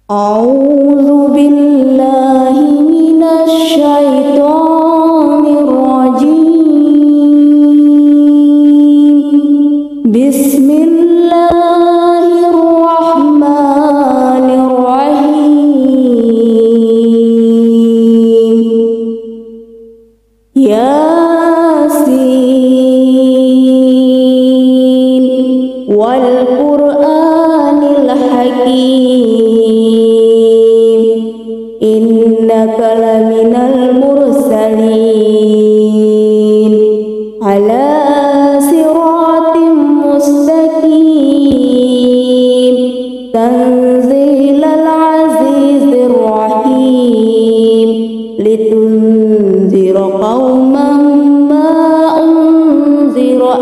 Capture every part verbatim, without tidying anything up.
A'udzu billahi minasy syaithanir rajim. Bismillahirrahmanirrahim. Yasin wal Qur'anil hakim. Innaka laminal mursalin ala siratim mustaqim. Tanzilal azizir rahim. Litunzira qauman ma unzira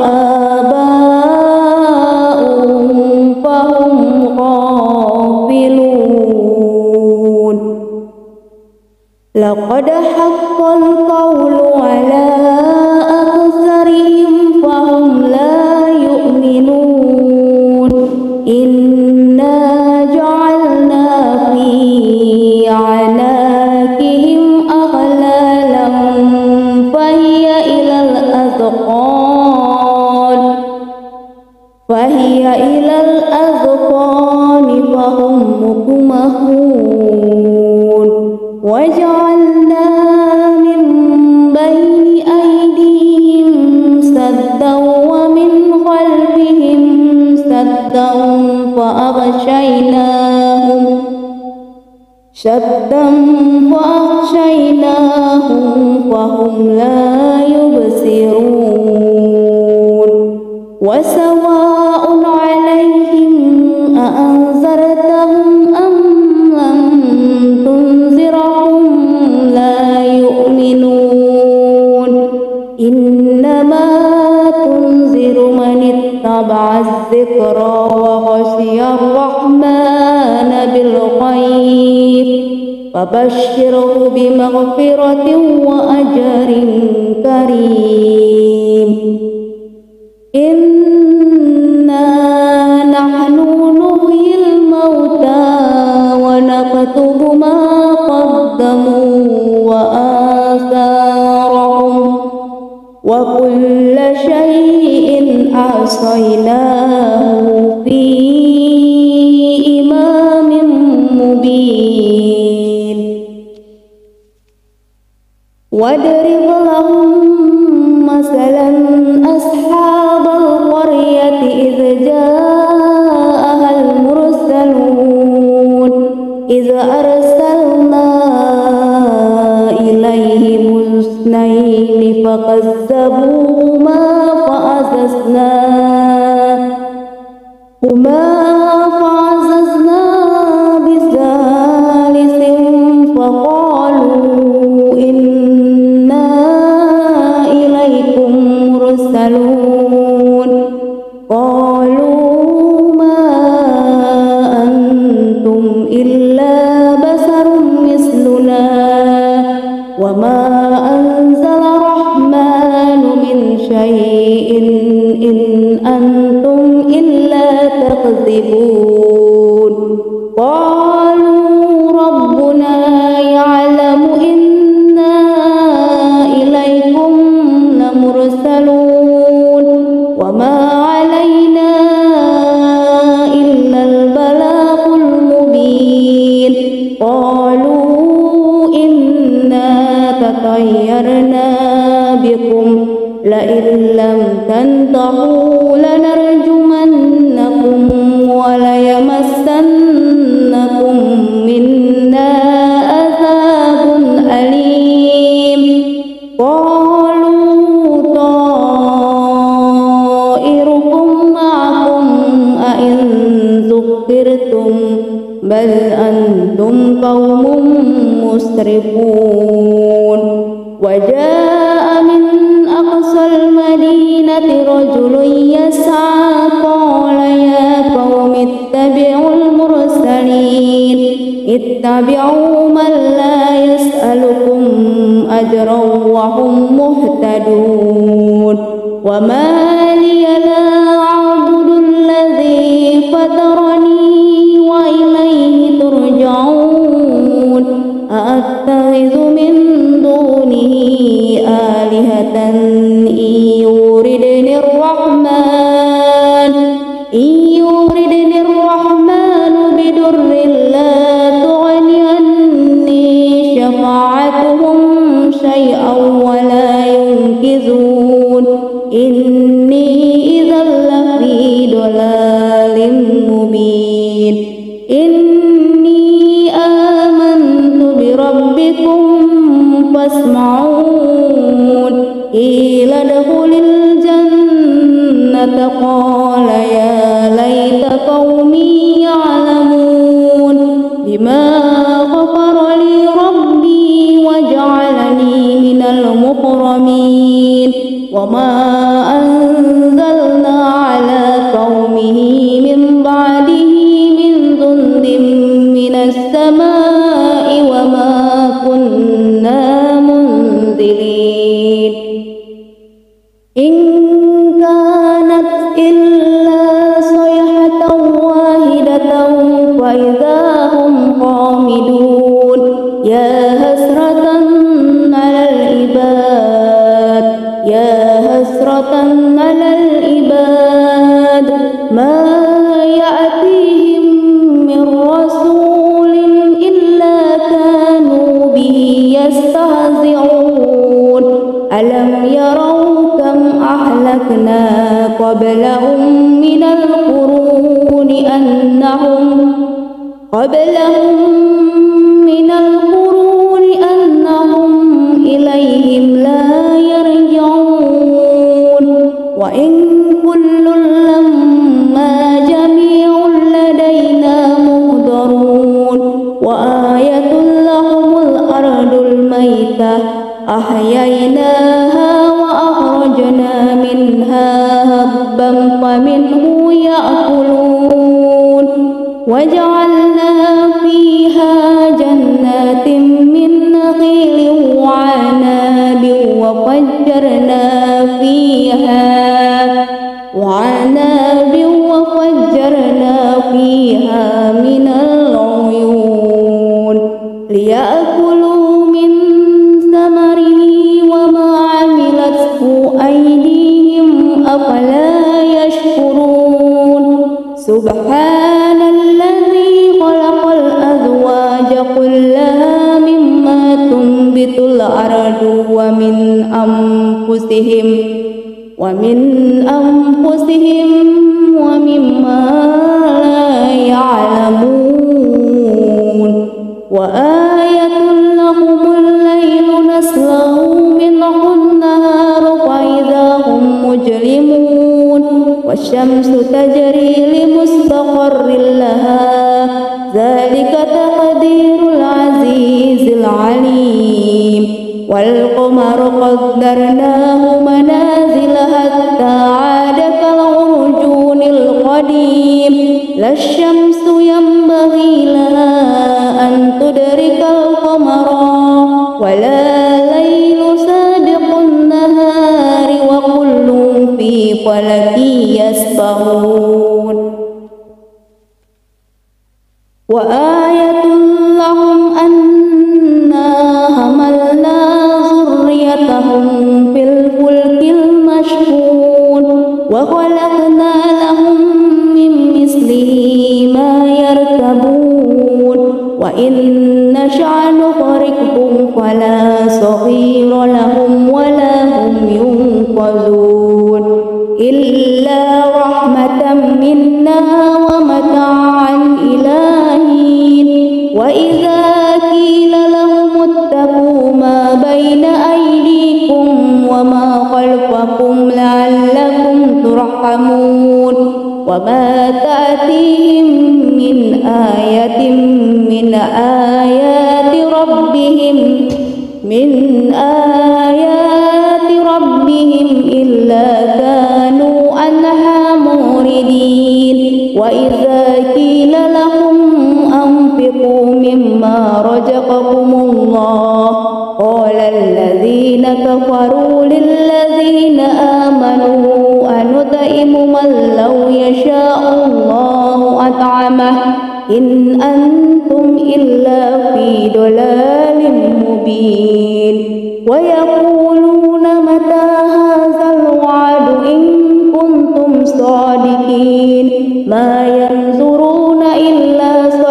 aba'uhum fahum ghafilun. Laqad haqqal qawlu ala aktsarihim fahum la yu'minun. Inna ja'alna fi a'naqihim aghlalan fahiya ilal azqan fahiya ilal azqani fahum muqmahun. Waja'alna min baini aydihim saddan wa min khalfihim saddan fa aghshaynahum saddan fa aghshaynahum fahum la yubsirun. Wa sawa'un 'alaihim a anzartahum am lam tunzirhum la yu'minun. Innama tunziru man ittaba'a adh-dhikra wa khashiya ar-rahmana bil ghaib. Fabashshirhu bimaghfiratin wa ajrin karim. Inna nahnu nuhyil mauta wa naktubu ma qaddamu wa atharahum wa kulla shay'in ahsaynahu fi imamin mubin. Wadrib lahum masalan ashabal qaryati idh ja'ahal mursalun idh arsalna ilaihim musnaini fakazzabuhuma fa'azazna huma fa'azazna bisalisin faqalu inna ilaikum mursalun. Qalu ma antum illa basarun misluna wa ma anzala rahmanu min syai'in in antum illa takdzibun. Qalu rabbuna ya'lamu inna ilaikum lamursalun wa ma 'alaina illa al-balaghul mubin. Qalu inna tatayyarna bikum la in lam tantahu lanarjumannakum wa la yamassannakum minna azabun alim. Qalu ta'irukum ma'akum a in zukkirtum bal antum qaumun musrifun. Waja'a min aqsal madinati rajulun yas'a qala ya qaumi ittabi'ul mursalin ittabi'u man la yas'alukum ajran wa hum muhtadun. Wa ma liya la a'budu alladhi fatarani wa ilayhi turja'un. بضر لا تغن عني شفاعتهم شيئا ولا ينقذون إني إذا لفي ضلال مبين إني آمنت بربكم فاسمعون قيل ادخل الجنة قال يا ليت قومي يعلمون بما غفر لي ربي وجعلني من المكرمين وما أنزلنا على قومه من بعده من جند من السماء وما كنا منزلين إن كانت إلا صيحة واحدة فإذا هم خامدون يا حسرة على العباد يا حسرة على العباد ما يأتيهم من رسول إلا كانوا به يستهزئون ألم يروا كم أهلكنا قبلهم من القرون أنهم قبلهم من القرون أنهم إليهم لا يرجعون وإن كل لما جميع لدينا محضرون وآية لهم الأرض الميتة أحييناها وأخرجنا منها هبا فمنه يأكلون وجعلنا فيها جنات من نخيل وعناب وفجرنا فيها وعناب وفجرنا فيها من العيون ليأكلوا من ثمره وما عملته أيديهم أفلا يشكرون سبحان الذي خلق الأزواج كلها مما تنبت الأرض ومن أنفسهم ومن أنفسهم ومما لا يعلمون وآية لهم الليل نسلخ منه النهار فإذا هم مجرمون والشمس تجري لمستقر لها ذلك تقدير العزيز العليم والقمر قدرناه منازل حتى عاد كالعرجون القديم لا الشمس ينبغي لها أن تدرك القمر ولا الليل سابق النهار وكل في فلك يسبحون وآية لهم أنا حملنا ذريتهم في الفلك المشحون وخلقنا لهم من مثله ما يركبون وإن نشأ نغرقهم فلا صغير لهم ولا هم ينقذون إلا رحمة منا ومتاعا إلى حين وإذا قيل لهم اتقوا ما بين أيديكم وما خلفكم لعلكم ترحمون وما تأتيهم من آية من آيات ربهم من آيات ربهم إلا كانوا عنها معرضين وإذا قيل لهم أنفقوا مما رزقكم الله قال الذين كفروا للذين آمنوا أنطعم من لو يشاء الله أطعمه إن أنتم إلا في ضلال مبين ويقولون متى هذا الوعد إن كنتم صادقين ما ينظرون إلا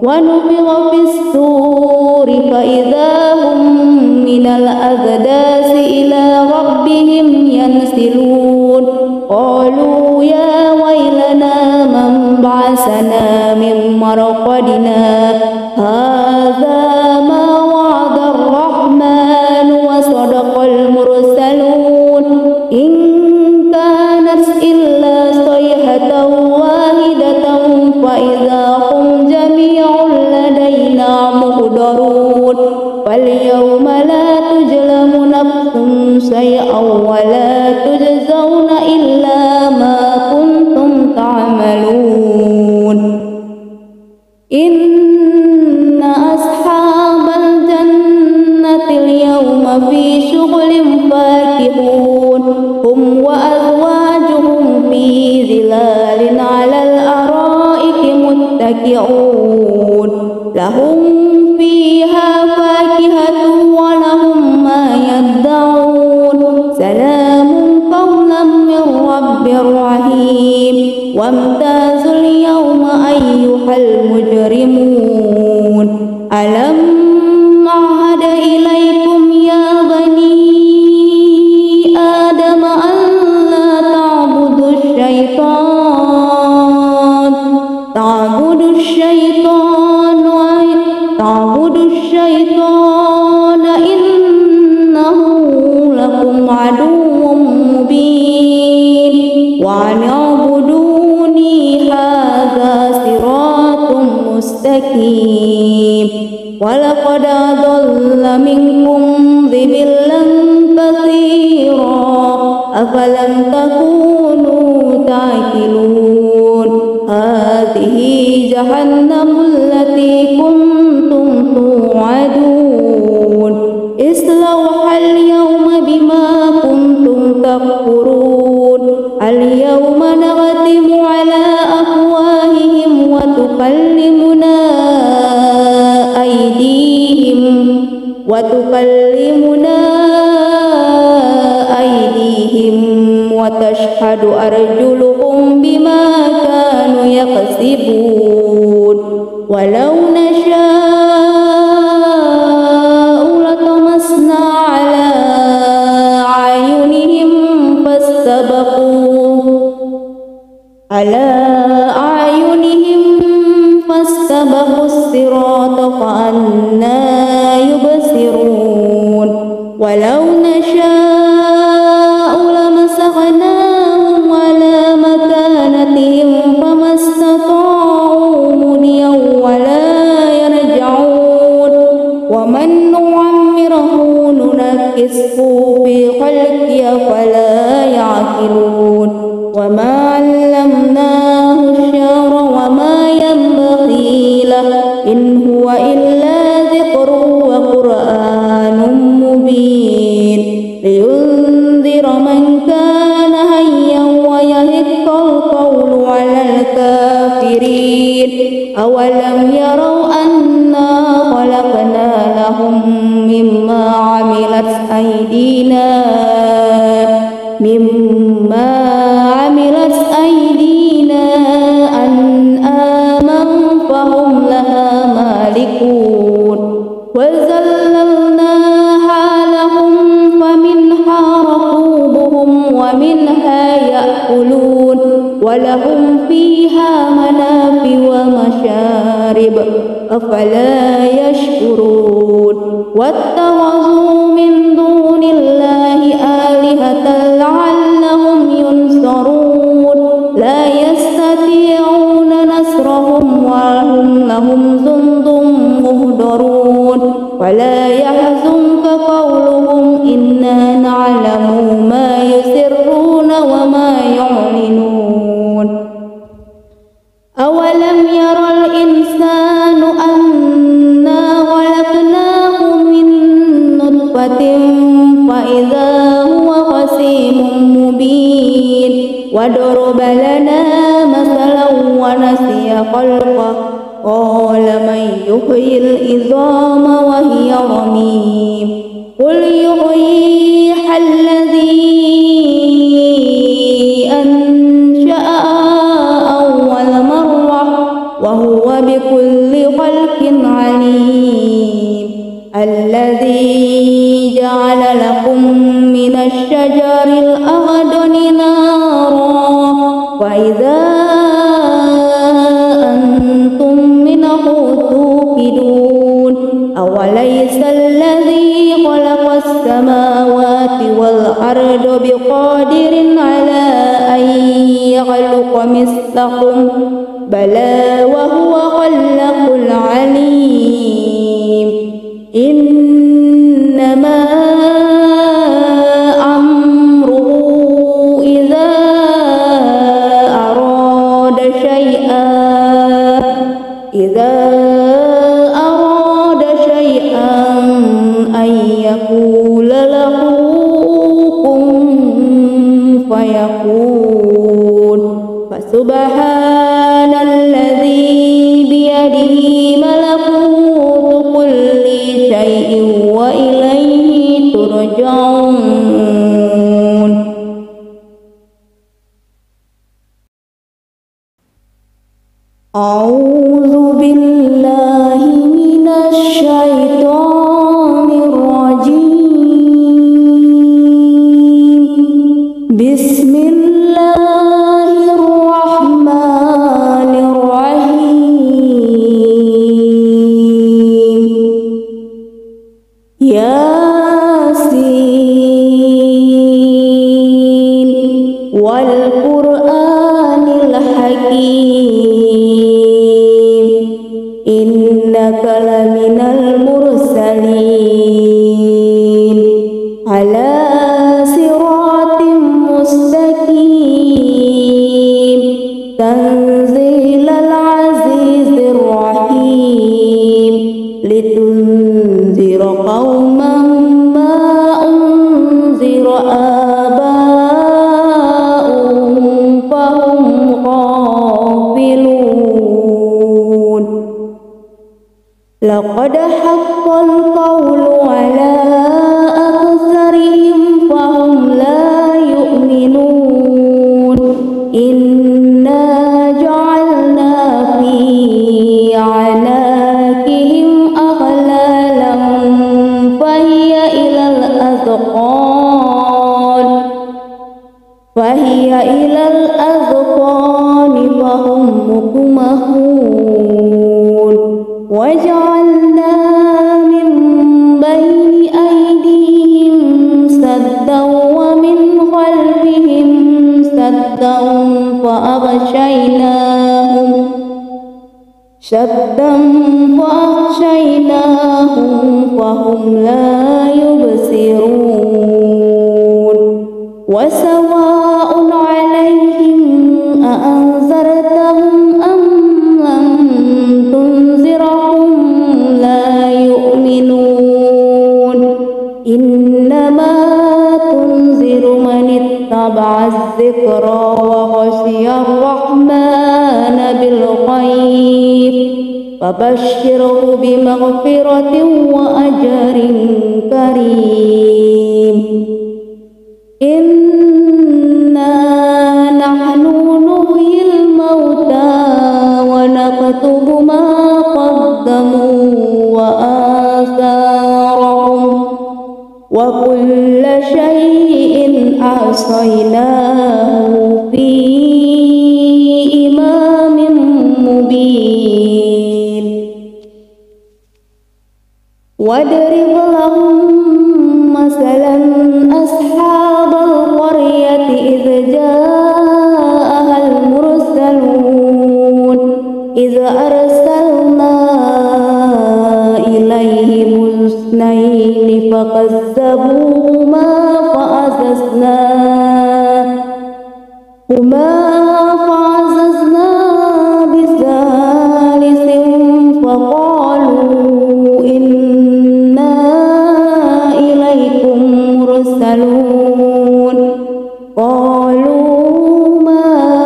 ونفخ في الصور فإذا هم من الأجداث إلى ربهم ينسلون قالوا يا ويلنا من بعثنا من مرقدنا هذا ما وعد الرحمن وصدق المرسلون إن كانت إلا صيحة واحدة فإذا هم جميع لدينا محضرون فاليوم لا تظلم نفس شيئا ولا تجزون إلا ما كنتم تعملون إن أصحاب الجنة اليوم في شغل فاكهون هم وأزواجهم في ظلال على الأرائك متكئون لهم فيها فاكهة ولهم ما يدعون سلام قولا من رب رحيم وامتازوا اليوم أيها المجرمون ألم أعهد إليكم يا بني آدم أن لا تعبدوا الشيطان تعبدوا الشيطان تعبدوا الشيطان إنه لكم عدو مبين وأن اعبدوني هذا صراط مستقيم ولقد أضل منكم ضلالا كثيرا أفلم تكونوا تعقلون هذه جهنم التي كنتم توعدون اصلوها اليوم بما كنتم تكفرون اليوم نختم على أفواههم وتكلمنا أيديهم وتكلمنا أيديهم وتشهد أرجلهم بما كانوا يكسبون ولو نشاء لطمسنا على أعينهم فاستبقوا على أعينهم فاستبقوا الصراط فأنى يبصرون ولو نشاء لمسخناهم على مكانتهم فما استطاعوا مضيا ولا يرجعون ومن نعمره ننكسه في خلقه فلا يعقلون وما علمناه الشعر وما ينبغي له إن هو إلا ذكر وقرآن مبين لينذر من كان حيا ويحق القول على الكافرين أولم يروا أنا خلقنا لهم مما عملت أيدينا مما عملت أيدينا أنعاما فهم لها مالكون وذللناها لهم فمنها ركوبهم ومنها يأكلون ولهم فيها منافع ومشارب أفلا يشكرون واتخذوا من دون الله آلهة لعلهم ينصرون لا يستطيعون نصرهم وهم لهم جند مهضرون ولا يحزنك قولهم إنا نعلم ما يسرون وما يعلنون أولم يرى الإنسان أنا خلقناه من نطفة فإذا هو خصيم مبين وضرب لنا مثلا ونسي خلقه قال من يحيي العظام وهي رميم قل يحييها الذي أنشأها أول مرة وهو بكل خلق عليم الذي جعل لكم من الشجر الأخضر نارا فإذا أنتم منه توقدون أوليس الذي خلق السماوات والأرض بقادر على أن يخلق مثلكم بلى وهو خلاق العليم إنما أمره إذا أراد شيئا إذا أراد شيئا أن يقول له كن فيكون فسبحان الذي بيده ملكوت كل شيء وإليه ترجعون. أعوذ بالله من الشيطان الرجيم. بسم الله الرحمن الرحيم. ياسين والقرآن الحكيم إنك لمن المرسلين على صراط مستقيم تنزيل العزيز الرحيم لتنذر قوما ما أنذر آباؤهم فهم غافلون. لقد حق القول على أكثرهم فهم لا يؤمنون. إنا جعلنا في أعناقهم أغلالا فهي إلى الأذقان فهي إلى الأذقان فهم مقمحون. وجعلنا من بين أيديهم سدا ومن خلفهم سدا فأغشيناهم سدا فأغشيناهم فهم لا يبصرون. وسواء عليهم أأنذرتهم أم لم تنذرهم لا يؤمنون. إنما تنذر من اتبع الذكر وخشي الرحمن بالغيب فبشره بمغفرة وأجر كريم. إنا نحن نحيي الموتى ونكتب ما قدموا وآثارهم وكل شيء أحصيناه في إمام مبين. واضرب لهم مثلا أصحاب القرية إذ جاءها المرسلون إذ أرسلنا إليهم اثنين فكذبوهما فعززنا هما فعززنا بثالث فقالوا إنا إليكم مرسلون. قالوا ما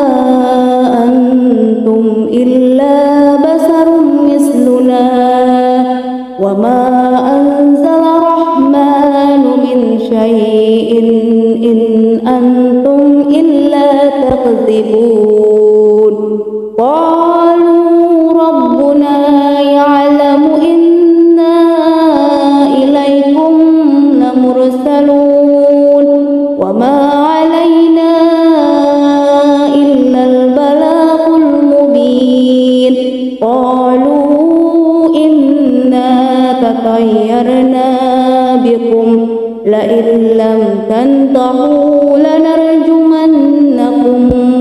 أنتم إلا بشر مثلنا وما أنزل الرحمن من شيء إن أنتم إلا تكذبون. قالوا ربنا تطيرنا بكم لئن لم تنتهوا لنرجمنكم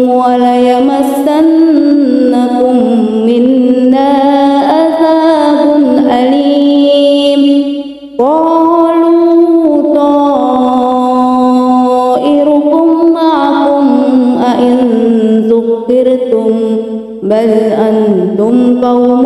وليمسنكم منا عذاب أليم. قالوا طائركم معكم أئن ذكرتم بل أنتم قوم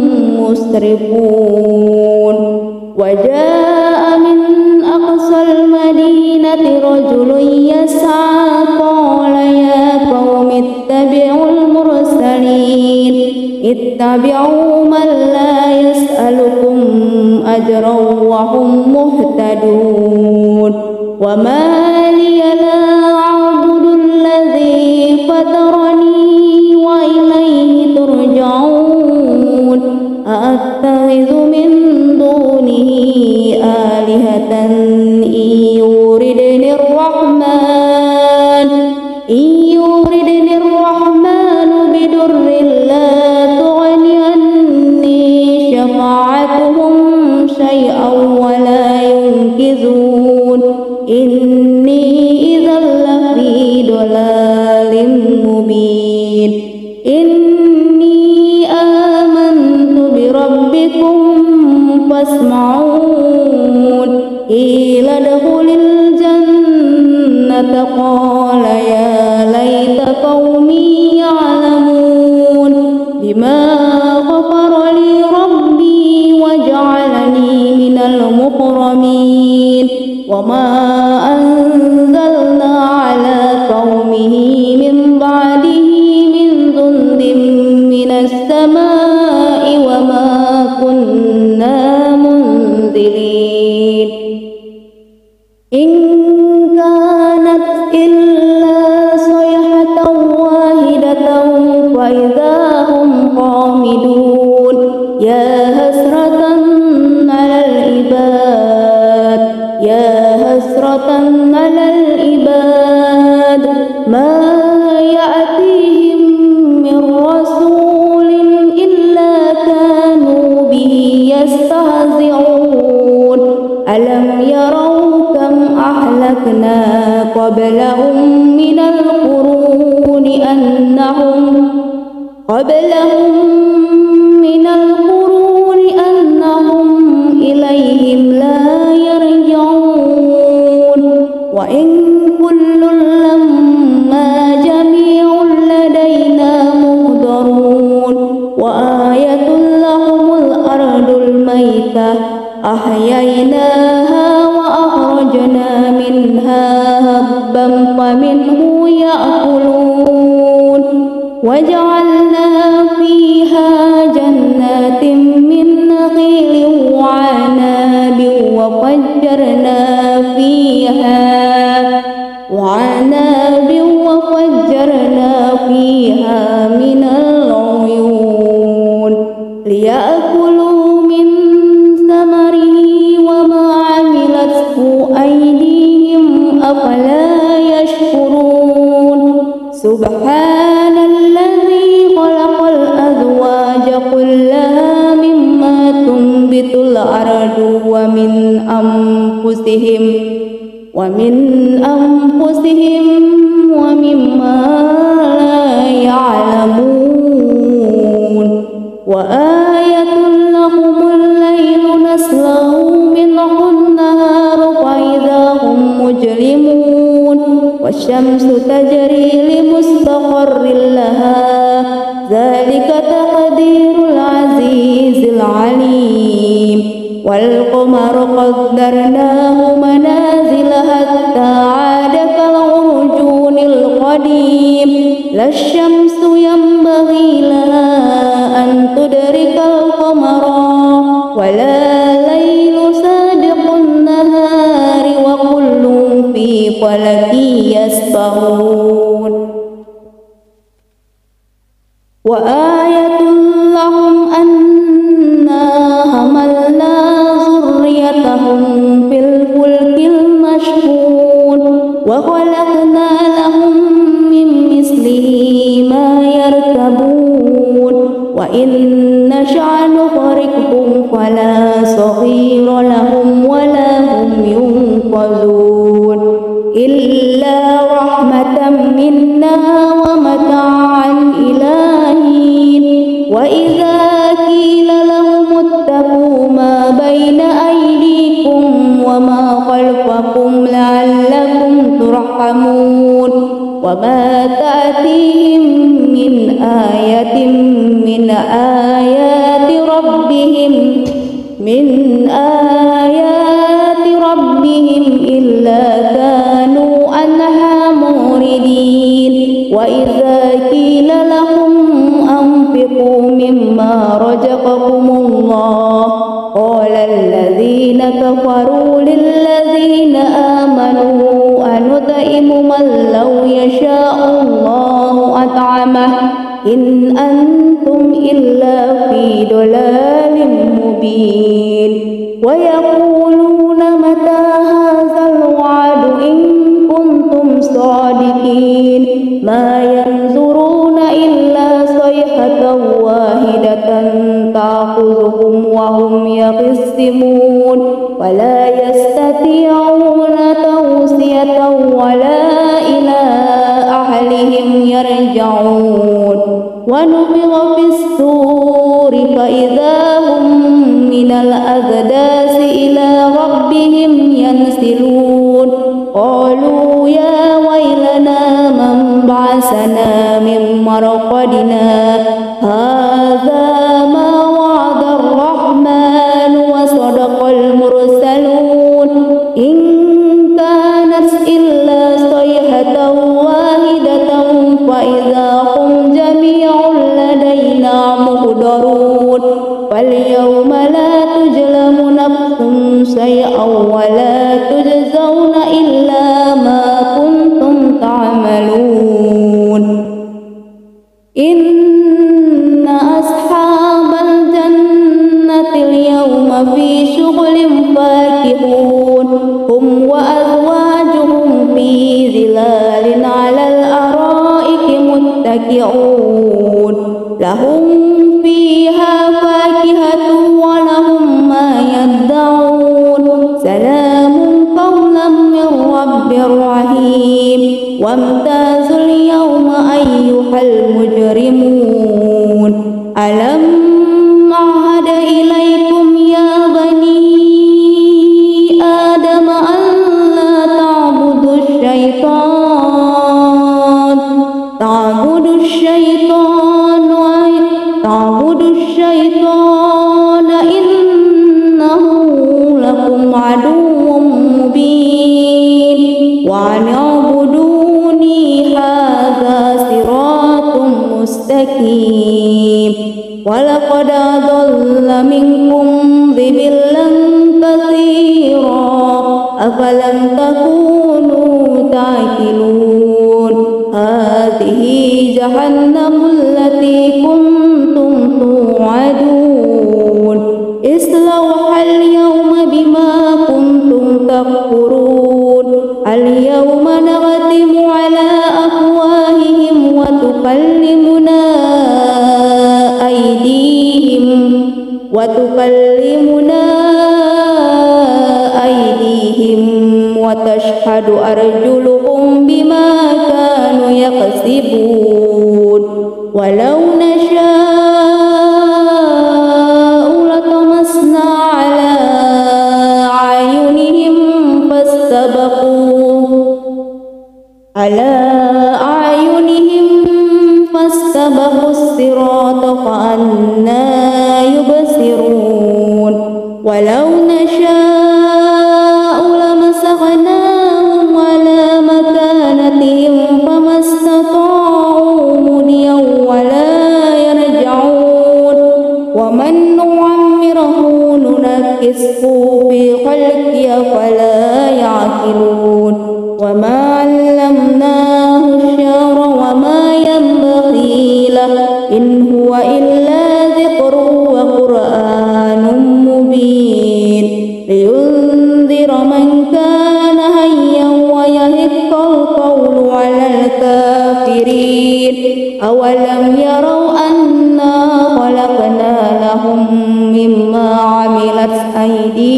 مسرفون. وجاء من أقصى المدينة رجل يسعى قال يا قوم اتبعوا المرسلين اتبعوا من لا يسألكم أجرا وهم مهتدون. وما لي لا أعبد الذي فطرني وإليه ترجعون. أأتخذ من دونه آلهة إن يوردني الرحمن إن يوردني الرحمن بضر لا تغن عني شفاعتهم شيئا ولا ينقذون. إني إذا لفي ضلال مبين. إني آمنت بربكم فاسمعون. قيل ادخل الجنة قال يا ليت قومي يعلمون بما غفر لي ربي وجعلني من المكرمين. وما أنزلنا على قومه من بعده من جند من السماء وما كنا منزلين. إن كانت إلا صيحة واحدة فإذا هم خامدون. يا حسرة على العباد يا حسرة على العباد ما يأتيهم من رسول إلا كانوا به يستهزئون. ألم يروا كم أهلكنا قبلهم من القرون أنهم قبلهم من القرون أنهم إليهم لا يرجعون. وإن كل لما جميع لدينا محضرون. وآية لهم الأرض الميتة أحييناها وأخرجنا منها هبا فمنه يأكلون. وجعلنا فيها جنات من نخيل وعناب وفجرنا فيها وعناب وفجرنا فيها من العيون ليأكلوا من ثمره وما عملته أيديهم أفلا يشكرون. سبحان الذي خلق الأزواج كلها مما تنبت الأرض ومن أنفسهم ومن أنفسهم ومما لا يعلمون. وآية لهم الليل نسلخ منه النهار فإذا هم مجرمون. والشمس تجري لمستقر لها ذلك تقدير العزيز العليم. والقمر قدرناه منازل حتى عاد كالعرجون القديم. لا الشمس ينبغي لها أن تدرك القمر ولا الليل سابق النهار وكل في فلك يسبحون. وآية لهم أنا حملنا ذريتهم في الفلك المشحون وخلقنا لهم من مثله ما يركبون. وإن نشأ نغرقهم فلا صغير صرير لهم ولا هم ينقذون إلا رحمة منا ومتاعا إلى حين وإذا قيل لهم اتقوا ما بين أيديكم وما خلفكم لعلكم ترحمون وما تأتيهم من آية من آيات ربهم من آيات ربهم إلا كانوا عنها معرضين وإذا قيل لهم أنفقوا مما رزقكم الله قال الذين كفروا للذين آمنوا أنطعم من لو يشاء الله أطعمه إن أنتم إلا في ضلال مبين ويقولون متى هذا الوعد إن كنتم صادقين ما ينظرون إلا صيحة واحدة تأخذهم وهم يخصمون ولا يستطيعون توصية ولا إلى أهلهم يرجعون ونفخ في الصور فإذا هم من الأجداث إلى ربهم ينسلون قالوا يا ويلنا من بعثنا من مرقدنا هذا ما وعد الرحمن وصدق المرسلون إن كانت إلا صيحة واحدة فإذا هم جميع لدينا محضرون فاليوم لا تظلم نفس شيئا ولا تجزون إلا ما كنتم تعملون إن أصحاب الجنة اليوم في شغل فاكهون هم وأزواجهم في ظلال على الأرائك متكئون لهم فيها فاكهة ولهم ما يدعون سلام قولا من رب رحيم وامتازوا اليوم أيها المجرمون ألم أعهد إليكم يا بني آدم أن لا تعبدوا الشيطان تعبدوا الشيطان تعبدوا الشيطان إنه لكم عدو مبين وأن اعبدوني هذا صراط مستقيم ولقد أضل منكم ضلالا كثيرا أفلم تكونوا تعقلون هذه جهنم التي كنتم توعدون اصلوها اليوم بما كنتم تكفرون اليوم نختم على أفواههم وتكلمنا أيديهم وتكلمنا أيديهم وتشهد أرجلهم بما كانوا يكسبون ولو نشاء لطمسنا على أعينهم فاستبقوا على أعينهم فاستبقوا الصراط فأنى يبصرون ولو نشاء لمسخناهم على مكانتهم فما استطاعوا مضيا ولا يرجعون ومن نعمره ننكسه في خلقه فلا يعقلون وما علمناه الشعر وما ينبغي له إن هو إلا ذكر وقرآن مبين لينذر من كان حيا ويحق القول على الكافرين أولم يروا أنا خلقنا لهم مما عملت أيديهم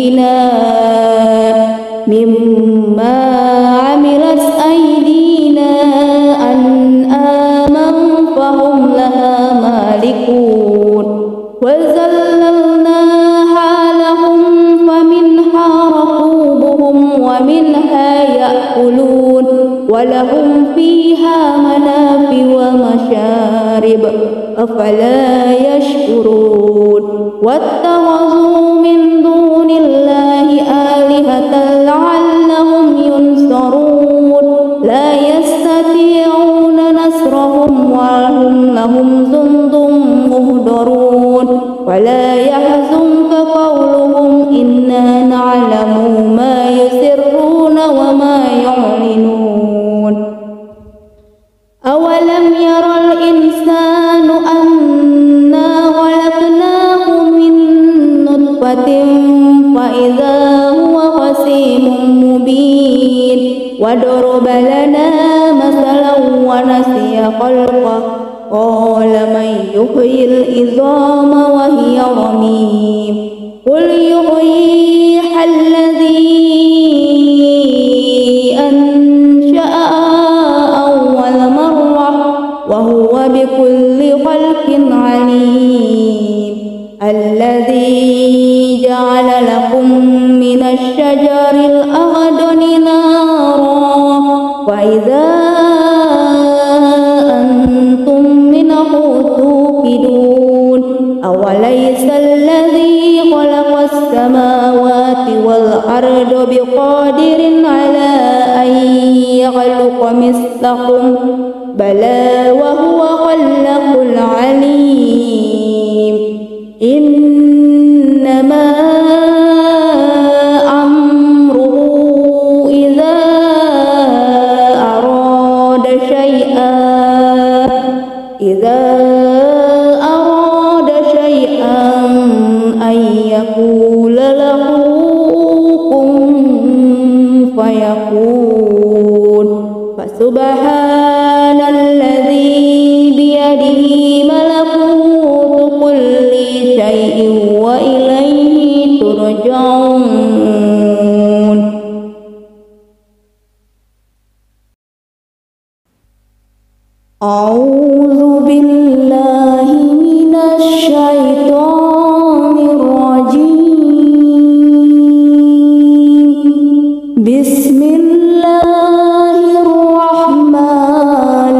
ولهم فيها منافع ومشارب أفلا يشكرون واتخذوا من دون الله آلهة لعلهم ينصرون لا يستطيعون نصرهم وهم لهم جند مهضرون ولا يحزنك قولهم إنا نعلم ما يسرون وما يعلنون أولم ير الإنسان أنا خلقناه من نطفة فإذا هو خصيم مبين وضرب لنا مثلا ونسي خلقه قال من يحيي العظام وهي رميم قل يحييها الذي أنشأها أول مرة وهو بكل خلق عليم الذي جعل لكم من الشجر الأخضر نارا وإذا أنتم منه توقدون أوليس الذي خلق السماوات والأرض بقادر على أن يخلق مثلكم بلى وهو خلاق العليم إنما أمره إذا أراد شيئا إذا أراد شيئا أن يقول له كن فيكون فسبحان الذي بيده ملكوت كل شيء وإليه ترجعون. أعوذ بالله من الشيطان الرجيم بسم الله الرحمن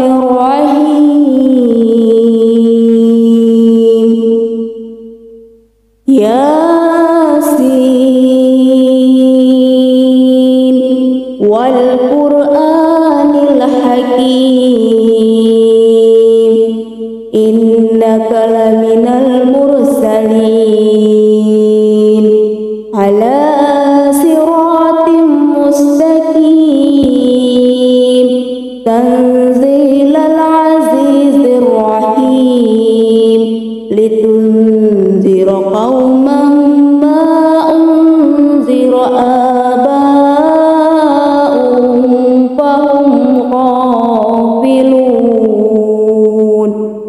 الرحيم ياسين والقرآن الحكيم إنك لمن المرسلين على صراط مستقيم تنزيل العزيز الرحيم لتنذر قوما ما أنذر آباؤهم فهم غافلون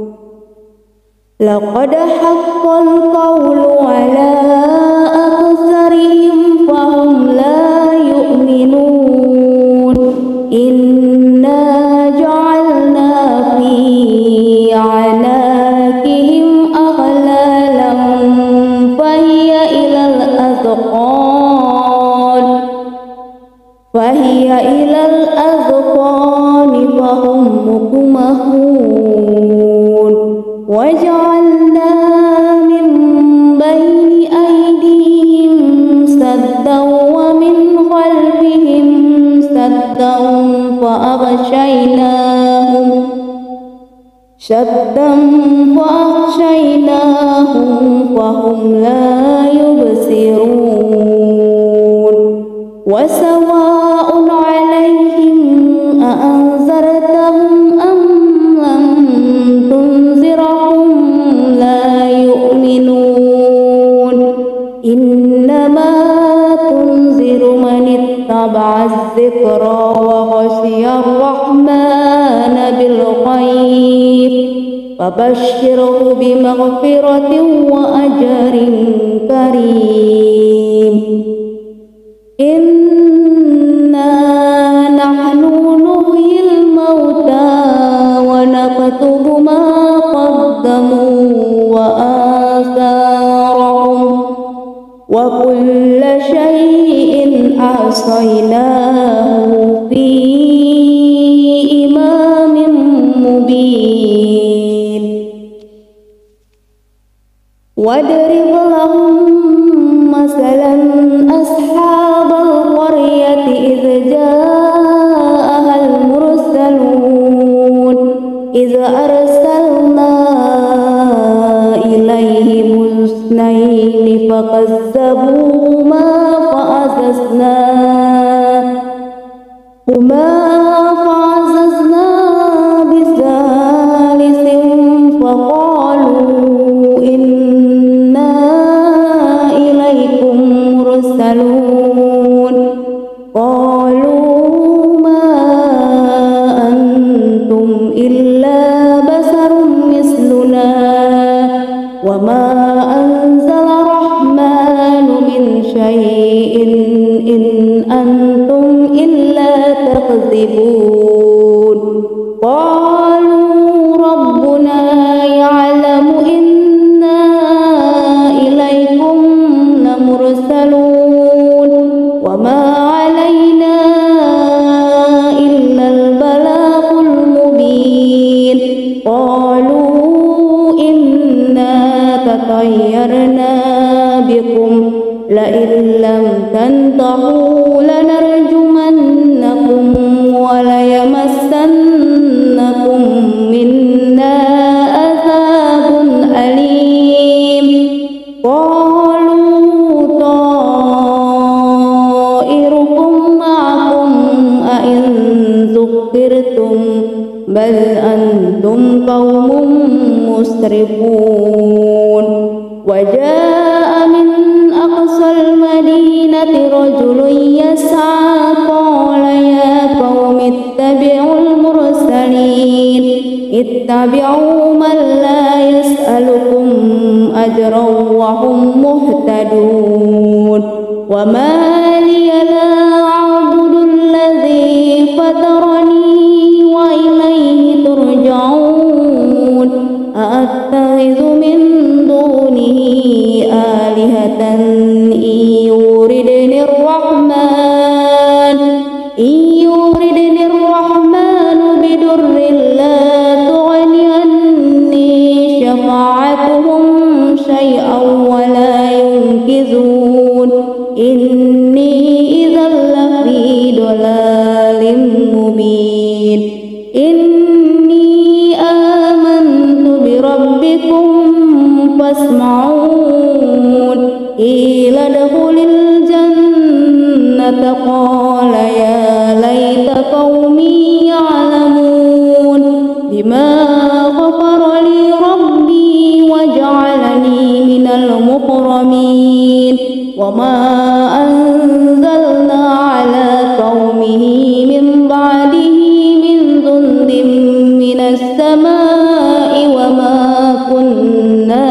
لقد حق القول على أكثرهم فهم لا يؤمنون إنا جعلنا في أعناقهم أغلالا فهي إلى الأذقان فهي إلى الأذقان فهم مقمحون وجعلنا من بين أيديهم سدا ومن خلفهم سدا فأغشيناهم سدا فأغشيناهم فهم لا يبصرون وسواء عليهم أأنذرتهم أم لم تنذرهم لا يؤمنون إنما تنذر من اتبع الذكر وخشي الرحمن بالغيب فبشره بمغفرة وأجر كريم إنا نحن نحيي الموتى ونكتب ما قدموا وآثارهم وكل شيء أحصيناه في واضرب لهم مثلا أصحاب القرية إذ جاءها المرسلون إذ أرسلنا إليهم اثنين فكذبوهما فعززنا هما فعززنا بثالث فقالوا إنا إليكم مرسلون قالوا ما أنتم إلا بشر مثلنا وما أنزل الرحمن من شيء إن أنتم إلا تكذبون قالوا ربنا يعلم إنا إليكم لمرسلون وما علينا إلا البلاغ المبين قالوا إنا تطيرنا بكم لئن لم تنتهوا لنرجمنكم وليمسنكم منا عذاب أليم قالوا طائركم معكم أئن ذكرتم بل أنتم قوم مسرفون وجاء من أقصى المدينة رجل يسعى قال يا قوم اتبعوا المرسلين اتبعوا من لا يسألكم أجرا وهم مهتدون وما لي لا أعبد الذي فطرني وإليه ترجعون أأتخذ من دونه آلهة إن يوردني الرحمن إن يوردني الرحمن بضر لا تغن عني شفاعتهم شيئا ولا ينقذون إني إذا لفي ضلال مبين إني آمنت بربكم فاسمعون قيل ادخل الجنة قال يا ليت قومي يعلمون بما غفر لي ربي وجعلني من المكرمين وما أنزلنا على قومه من بعده من جند من السماء وما كنا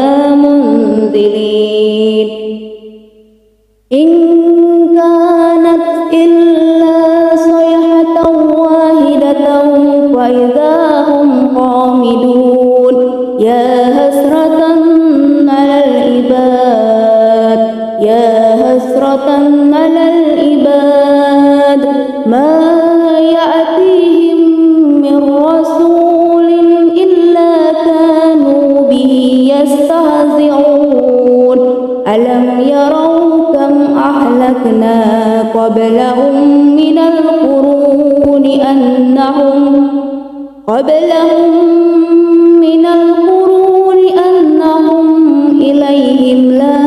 منزلين إن كانت إلا صيحة واحدة فإذا هم خامدون يا حسرة على العباد يا حسرة على العباد ما يأتيهم من رسول إلا كانوا به يستهزئون ألم يروا كم أهلكنا قبلهم من القرون أنهم قبلهم من القرون أنهم إليهم لا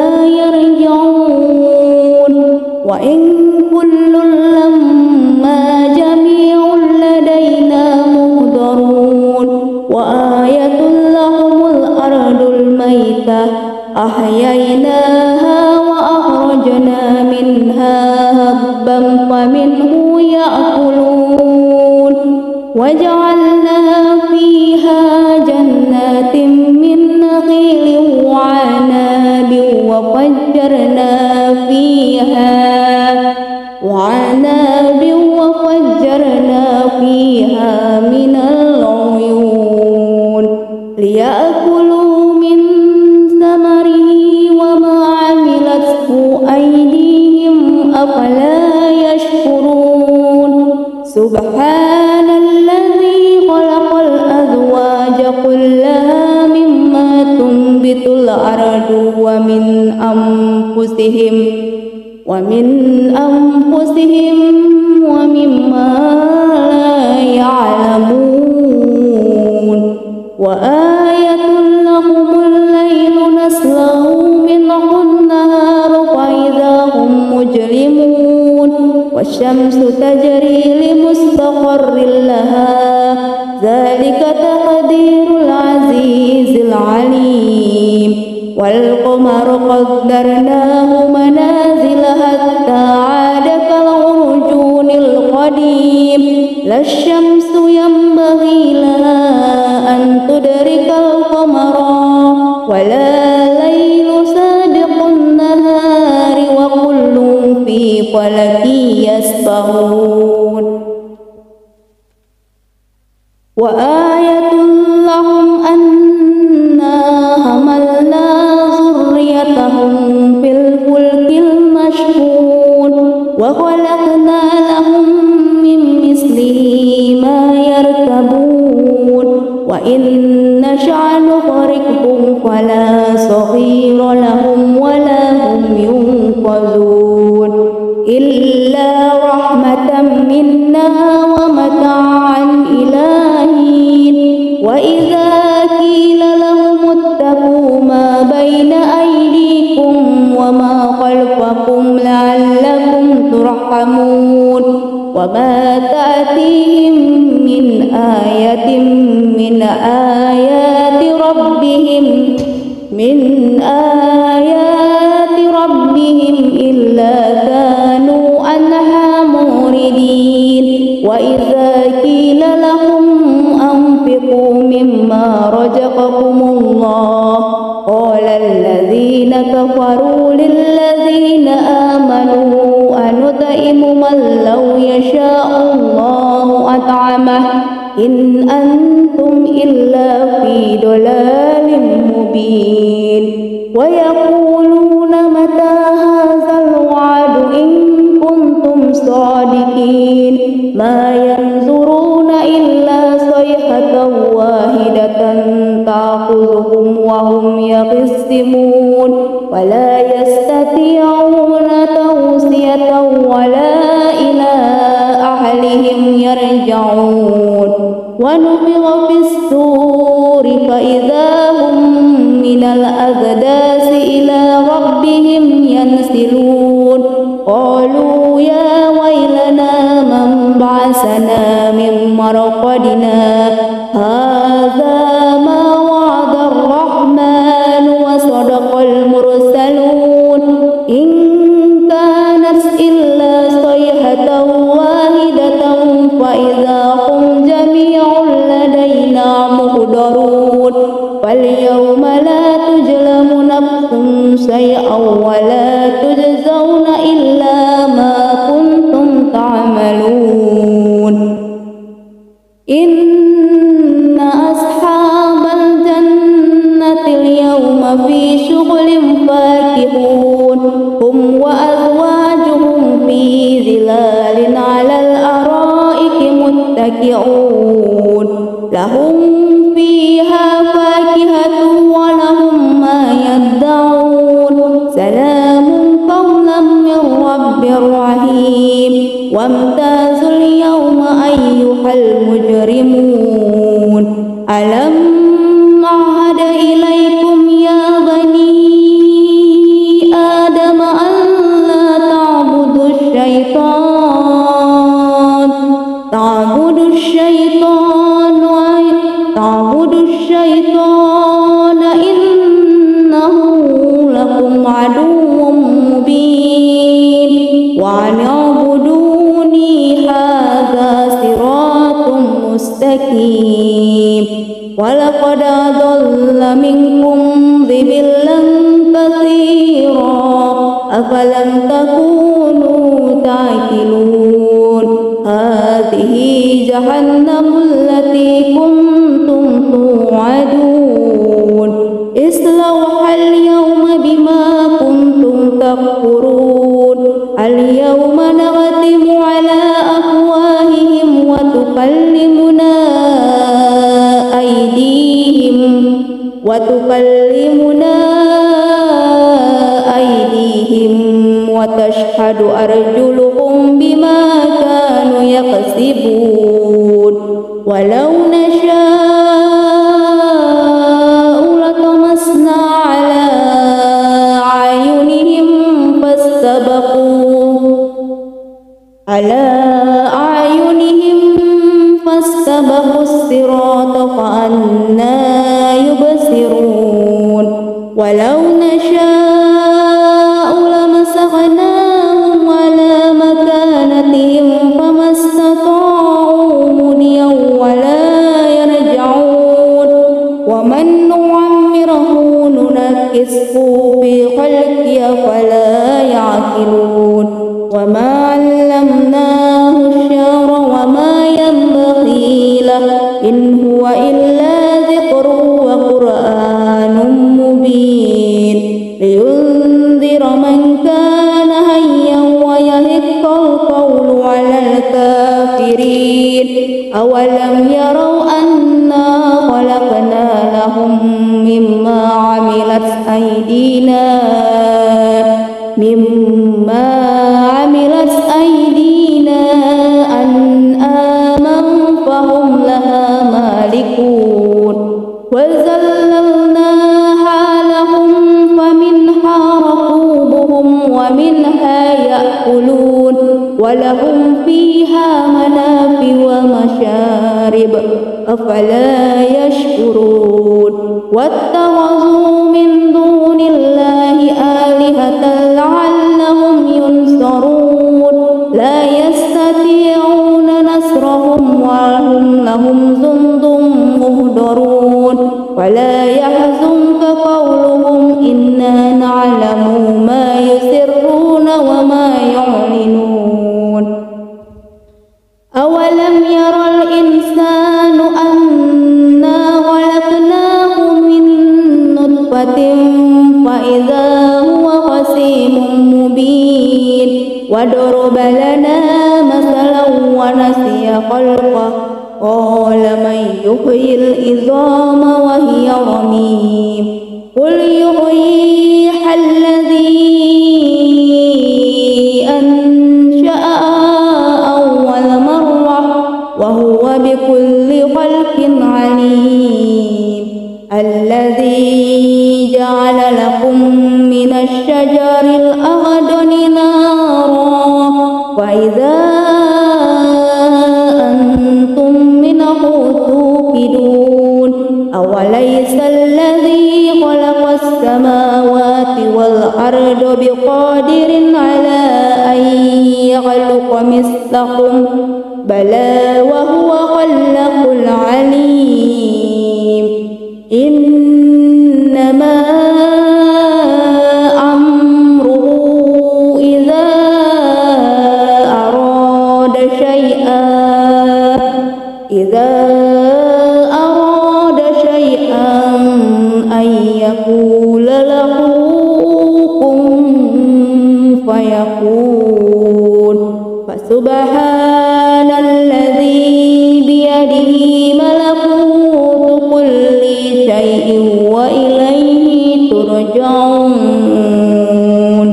يرجعون وإن كل لما جميع لدينا محضرون وآية لهم الأرض الميتة أحييناها وأخرجنا منها هبا فمنه يأكلون وجعلنا فيها جنات من نخيل وعناب وفجرنا فيها وعناب وفجرنا فيها من العيون ليأكلوا من ثمره وما عملته أيديهم أفلا يشكرون سبحان الذي خلق الأزواج كلها مما تنبت الأرض أنفسهم ومن أنفسهم ومما لا يعلمون وآية لهم الليل نسلخ منه النهار فإذا هم مجرمون والشمس تجري لمستقر لها ذلك تقدير العزيز العليم والقمر قدرناه منازل حتى عاد كالعرجون القديم لا الشمس ينبغي لها أن تدرك القمر ولا الليل سابق النهار وكل في فلك يسبحون وآية لهم أنا حملنا ذريتهم في الفلك المشحون وخلقنا لهم من مثله ما يركبون وإن نشأ نغرقهم فلا صغير لهم ولا هم ينقذون إلا رحمة منا ومتاعا إلى حين وإذا قيل لهم اتقوا ما بين أيديكم وما خلفكم لعلكم ترحمون وما تأتيهم من آية من آيات ربهم من آيات ربهم إلا كانوا عنها معرضين وإذا قيل لهم أنفقوا مما رزقكم الله قال الذين كفروا للذين آمنوا أنطعم من لو يشاء الله أطعمه إن أنتم إلا في ضلال مبين ويقولون متى هذا الوعد إن كنتم صادقين ما ينظرون إلا صيحة واحدة تأخذهم وهم يخصمون ولا يستطيعون توصية ولا إلى أهلهم يرجعون ونفخ في الصور فإذا هم من الأجداث إلى ربهم ينسلون قالوا يا ويلنا من بعثنا من مرقدنا هذا ما وعد الرحمن وصدق المرسلون إن كانت إلا صيحة واحدة فإذا هم جميع لدينا محضرون فاليوم لا تظلم نفس شيئا ولا تجزون إلا ما كنتم تعملون إن أصحاب الجنة اليوم في شغل فاكهون هم وأزواجهم في ظلال على الأرائك متكئون لهم فيها فاكهة ولهم ما يدعون سلام قولا من رب رحيم وامتازوا اليوم أيها المجرمون ألم أعهد إليكم يا بني آدم أن لا تعبدوا الشيطان تعبدوا الشيطان تعبدوا الشيطان إنه لكم عدو مبين وأن اعبدوني هذا صراط مستقيم ولقد أضل منكم ضلا كثيرا أفلم تكونوا تعقلون هذه جهنم التي كنتم توعدون اصلوها اليوم بما كنتم تكفرون اليوم نختم على أفواههم وتكلمنا أيديهم وتكلمنا أيديهم أيديهم وتشهد أرجلهم بما كانوا يكسبون ولو نشاء لطمسنا على أعينهم فاستبقوا على أعينهم فاستبقوا الصراط فأنى يبصرون ولو نشاء لمسخناهم على مكانتهم فما استطاعوا مضيا ولا يرجعون ومن نعمره ننكسه في خلقه فلا يعقلون وما علمناه الشعر وما ينبغي له إن هو إلا ذكر وقرآن مبين لينذر من كان حيا ويحق القول على الكافرين أولم يروا أنا خلقنا لهم مما عملت أيدينا مما عملت أيدينا أنعاما فهم لها مالكون وذللناها لهم فمنها ركوبهم ومنها يأكلون ولهم فيها منافع ومشارب أفلا يشكرون واتخذوا من دون الله آلهة لعلهم ينصرون لا يستطيعون نصرهم وهم لهم جند مهضرون ولا يحزنك قولهم إنا نعلم ما يسرون وما يعلنون أولم يرى الإنسان أنا خلقناه من نطفة فإذا هو خصيم مبين وضرب لنا مثلا ونسي خلقه قال من يحيي العظام وهي رميم قل يحييها الذي أنشأها أول مرة وهو بكل خلق عليم الذي جعل لكم من الشجر الأخضر نارا وإذا أنتم منه توقدون أوليس الذي خلق السماوات والأرض بقادر على أن يخلق مثلهم بلى وهو خلاق العليم إنما أمره إذا أراد شيئا إذا أراد شيئا أن يقول له كن فيكون فسبحان الذي بيده ملكوت كل شيء وإليه ترجعون.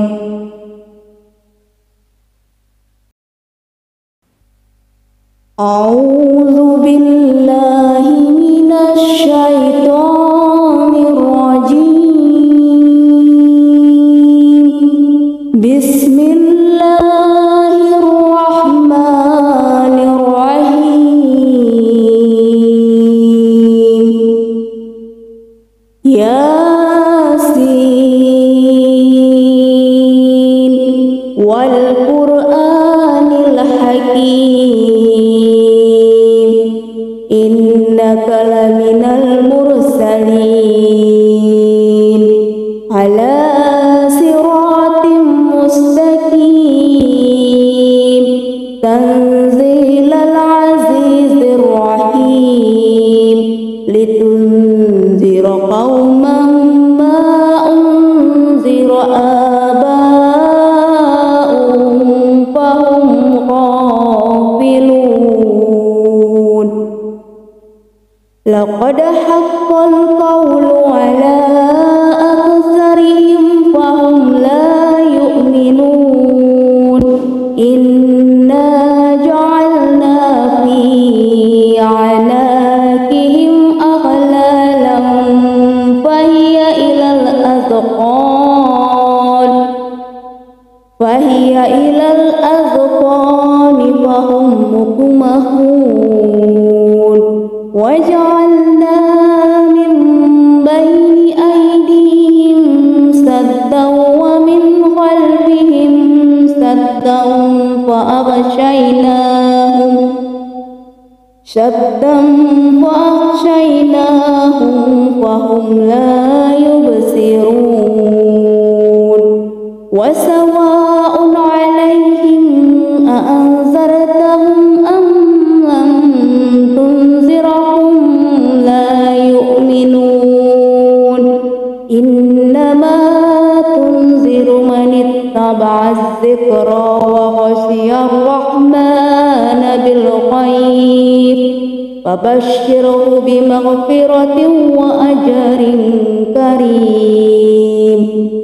أعوذ بالله من الشيطان الرجيم بسم الله الرحمن الرحيم ياسين والقرآن الحكيم إنك لمن المرسلين على صراط مستقيم تنزيل العزيز الرحيم لتنذر قوما ما أنذر آباؤهم فهم غافلون لقد حق القول على أكثرهم فهم لا يؤمنون فهي إلى الأذقان فهم مقمحون وجعلنا من بين أيديهم سدا ومن خلفهم سدا فأغشيناهم سدا فأغشيناهم فهم لا يبصرون وسواء عليهم أأنذرتهم أم لم تنذرهم لا يؤمنون إنما تنذر من اتبع الذكرى وخشي الرحمن بالغيب فبشره بمغفرة وأجر كريم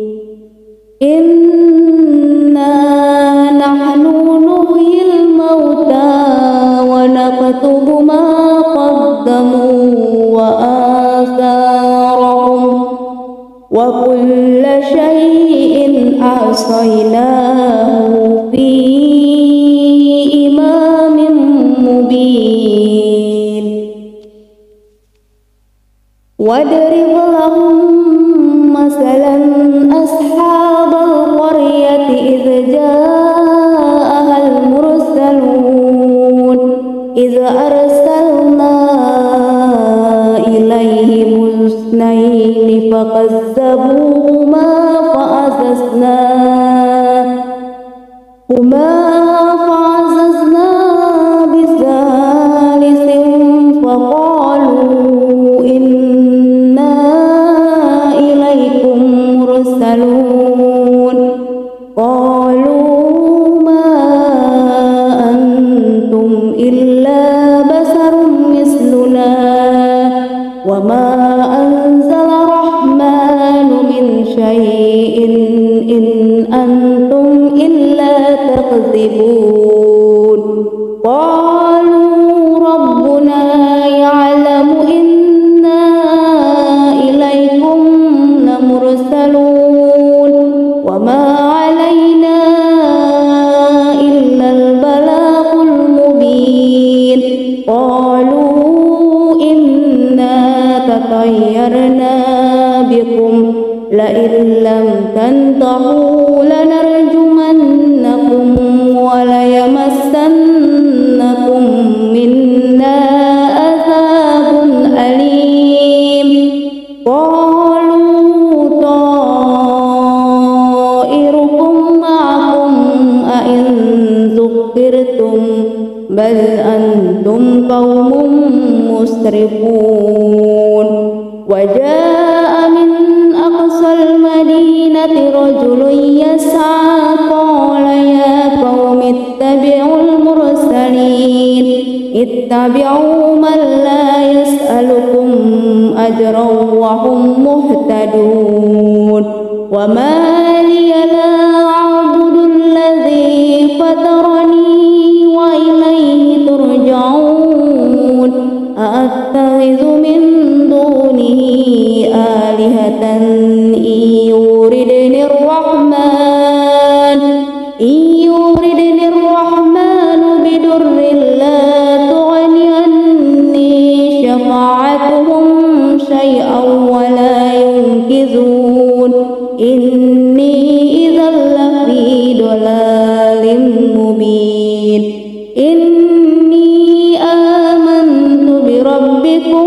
إنا نحن نحيي الموتى ونكتب ما قدموا وآثارهم وكل شيء أحصيناه في إمام مبين واضرب لهم مثلا أصحاب القرية إذ جاءها المرسلون إذ أرسلنا إليهم اثنين فكذبوهما فعززنا هما فعززنا بثالث فقالوا إنا إليكم مرسلون قالوا ما أنتم إلا بشر مثلنا وما أنزل الرحمن من شيء إن أنتم إلا تكذبون قالوا ربنا يعلم إنا إليكم لمرسلون وما علينا إلا البلاغ المبين قالوا إنا تطيرنا بكم لئن لم تنتهوا لنرجمنكم وليمسنكم منا عذاب أليم قالوا طائركم معكم أئن ذكرتم بل أنتم قوم مسرفون وجاء من أقصى المدينة رجل يسعى قال يا قوم اتبعوا المرسلين اتبعوا من لا يسألكم أجرا وهم مهتدون وما لي لا أعبد الذي فطرني وإليه ترجعون أأتخذ من دونه آلهة إن يوردني الرحمن إن يوردني الرحمن بضر لا تغن عني شفاعتهم شيئا ولا ينقذون إني إذا لفي ضلال مبين إني آمنت بربكم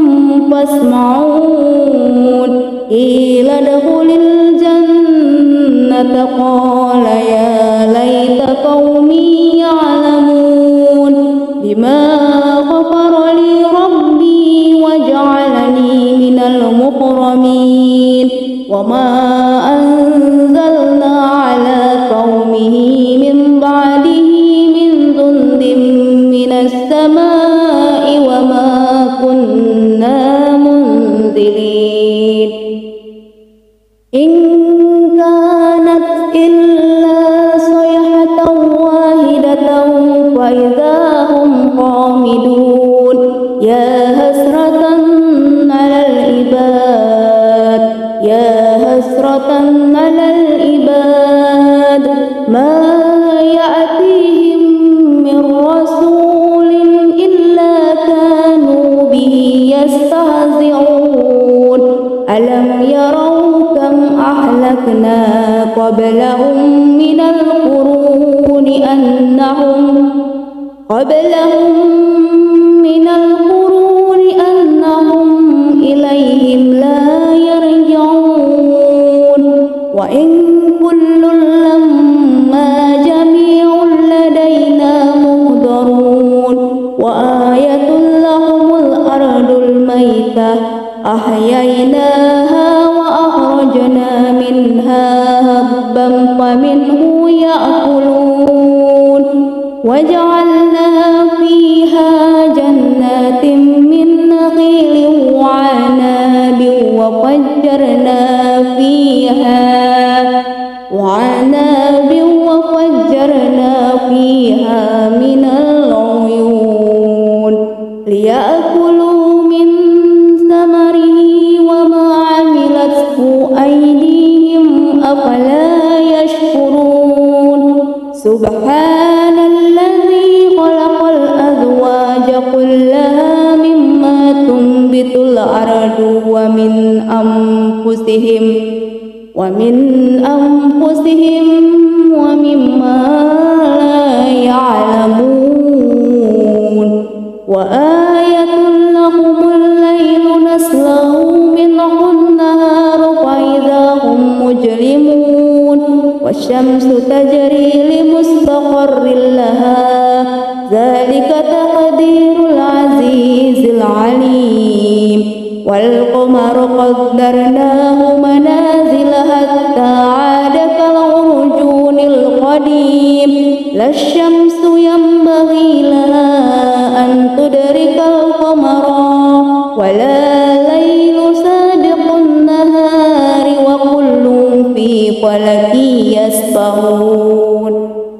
فاسمعون قيل ادخل الجنة قال يا ليت قومي يعلمون بما غفر لي ربي وجعلني من المكرمين وما أنزلنا على قومه من بعده من جند من السماء وما كنا منزلين إن كانت إلا صيحة واحدة فإذا هم خامدون يا حسرة على العباد يا حسرة على العباد قبلهم من القرون أنهم إليهم لا يرجعون وإن كل لما جميع لدينا محضرون وآية لهم الأرض الميتة أحييناها وأخرجنا منها هبا فمنه يأكلون وجعلنا فيها جنات من نخيل وعناب وفجرنا فيها وعناب وفجرنا فيها من العيون ليأكلوا من ثمره وما عملته أيديهم أفلا يشكرون سبحان الذي خلق الأزواج كلها مما تنبت الأرض ومن أنفسهم ومن أنفسهم ومما لا يعلمون وآية لهم الليل نسلخ منه النهار فإذا هم مجرمون والشمس تجري لمستقر لها ذلك تقدير العزيز العليم والقمر قدرناه منازل حتى عاد كالعرجون القديم لا الشمس ينبغي لها أن تدرك القمر ولا الليل سابق النهار وكل في فلك يسبحون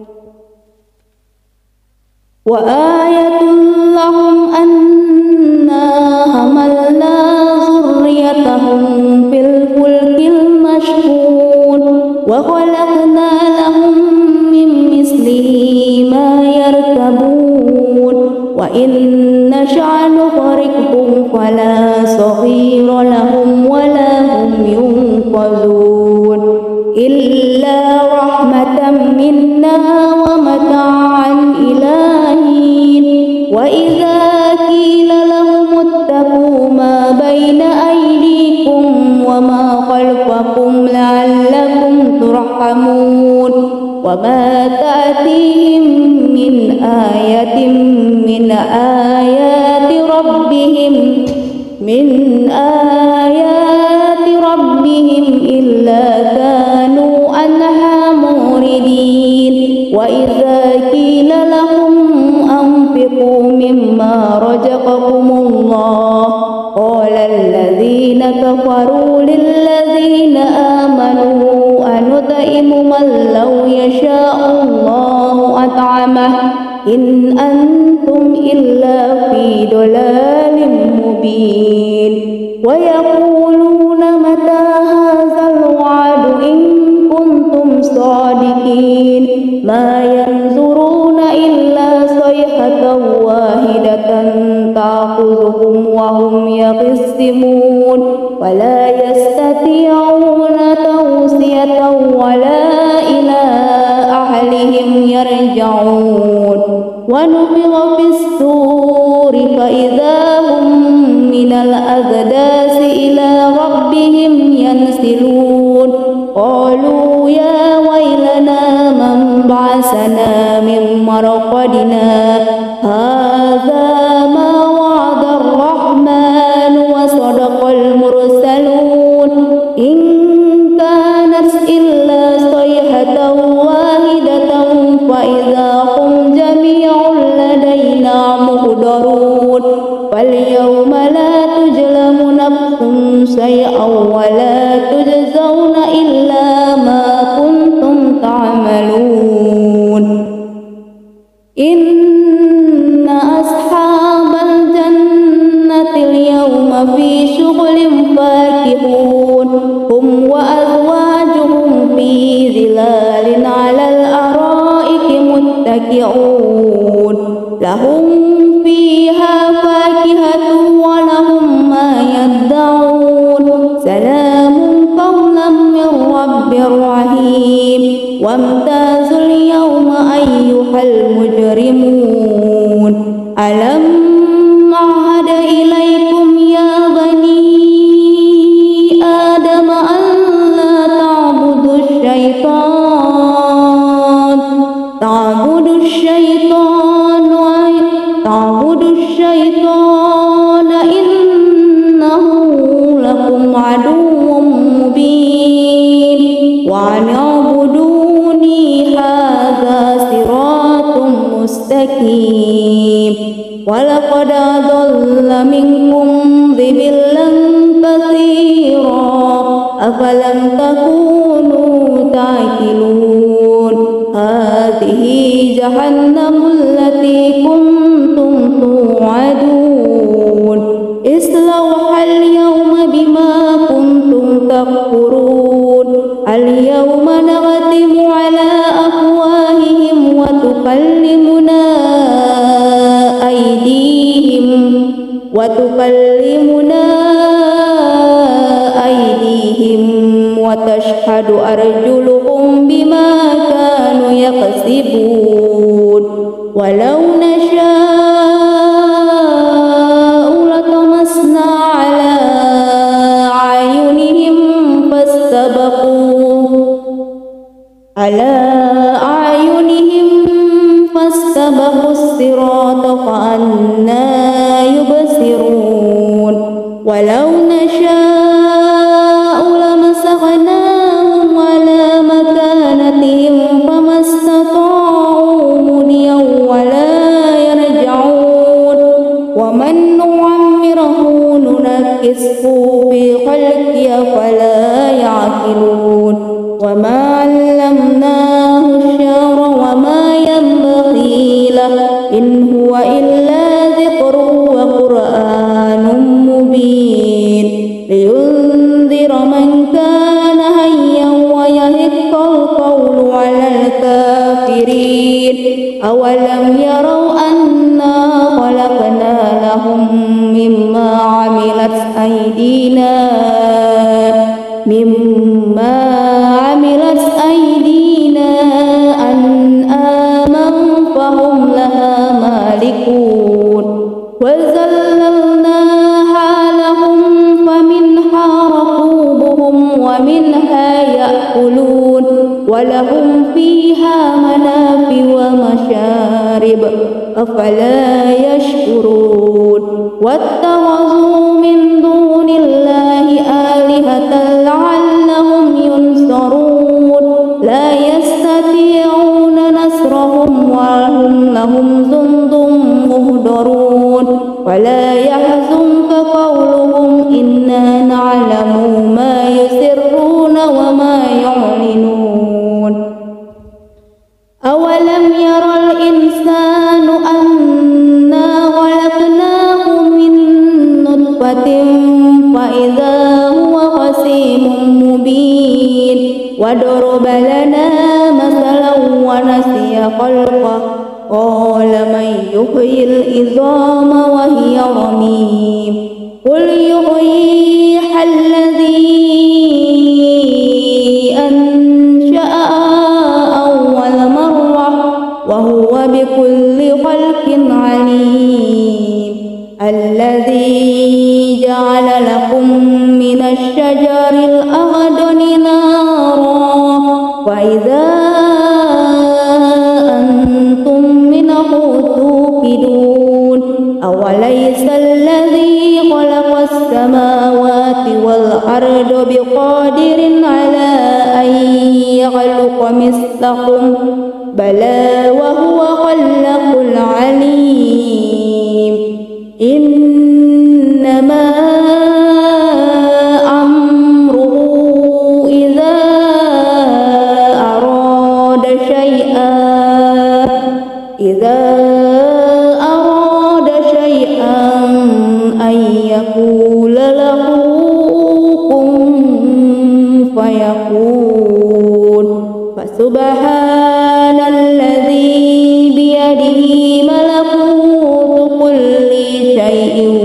وآية لهم أنا حملنا ذريتهم في الفلك المشحون وخلقنا لهم من مثله ما يركبون وإن نشأ نغرقهم فلا صغير لهم ولا هم ينقذون إلا رحمة منا ومتاعا إلى حين وإذا قيل لهم اتقوا ما بين أيديكم وما خلفكم لعلكم ترحمون وما تأتيهم من آية من آيات ربهم من آيات ربهم إلا كانوا عنها معرضين وإذا قيل لهم أنفقوا مما رزقكم الله قال الذين كفروا للذين آمنوا أنطعم من لو يشاء الله أطعمه إن أنتم إلا في ضلال مبين ويقولون متى هذا الوعد إن كنتم صادقين ما ينظرون إلا صيحة واحدة تأخذهم وهم يخصمون ولا يستطيعون توصية ولا إلى أهلهم يرجعون ونفخ في الصور فإذا هم من الأجداث إلى ربهم ينسلون قالوا يا ويلنا من بعثنا من مرقدنا هذا ما وعد الرحمن وصدق المرسلون إن كانت إلا صيحة واحدة فإذا هم جميع لدينا محضرون فاليوم لا تظلم نفس شيئا ولا تجزون إلا ما كنتم تعملون إن أصحاب الجنة اليوم في شغل فاكهون هم وأزواجهم في ظلال على الأرائك متكئون لهم فيها فاكهة ولهم ما يدعون سلام قولا من رب رحيم وامتازوا اليوم أيها المجرمون. تعبد الشيطان تعبد الشيطان إنه لكم عدو مبين وأن اعبدوني هذا صراط مستقيم ولقد أضل منكم ضبلا كثيرا أفلم تكونوا تعقلون هذه جهنم التي كنتم توعدون اصلوها اليوم بما كنتم تكفرون اليوم نختم على أفواههم وتكلمنا أيديهم وتكلمنا أيديهم وتشهد أرجلهم بما كانوا يكسبون ولو نشاء لطمسنا على أعينهم فاستبقوا على أعينهم فاستبقوا الصراط فأنى يبصرون ولو نشاء لمسخناهم على مكانتهم فما استطاعوا مضيا ولا يرجعون ومن نعمره ننكسه في خلقه فلا يعقلون وما علمناه الشعر وما ينبغي له إن هو إلا ذكر وقرآن مبين لينذر من كان حيا ويحق القول على الكافرين أولم يروا أنا خلقنا لهم مما عملت أيدينا مما عملت أيدينا أنعاما فهم لها مالكون وذللناها لهم فمنها ركوبهم ومنها يأكلون ولهم فيها منافع ومشارب أفلا يشكرون واتخذوا من دون الله آلهة لعلهم ينصرون لا يستطيعون نصرهم وهم لهم جند مهضرون ولا يحزنك قولهم إنا نعلم ما يسرون وما يعلنون أولم يرى الإنسان أنا خلقناه من نطفة فإذا هو خصيم مبين وضرب لنا مثلا ونسي خلقه قال من يحيي العظام وهي رميم قل يحييها الذي أنشأها أول مرة وهو بكل خلق عليم الذي جعل لكم من الشجر الأخضر نارا فإذا أنتم منه توقدون أوليس الذي خلق السماوات والأرض بقادر على أن يخلق مثلكم بلى وهو خلاق العليم إنما أمره إذا أراد شيئا إذا أراد شيئا أن يقول له كن فيكون فسبحان الذي بيده ملكوت كل شيء